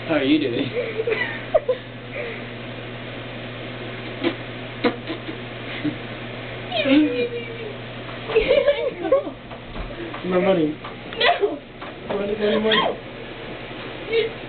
How are you doing? My money. No! Money.